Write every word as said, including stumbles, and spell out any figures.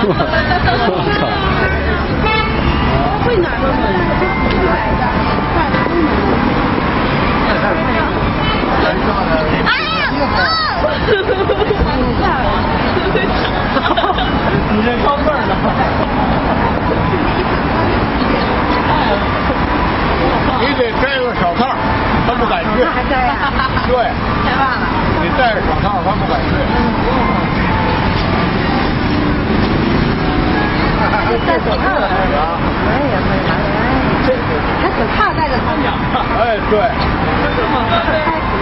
我操！ 会哪个门？哎呀！ 你这超味儿的。 你得摘了手套，他不敢去。 还摘呀？ 对。 太棒了。 你戴着手套，他不敢去。 戴手套了。我也会拿来。还手套戴着。 哎，对。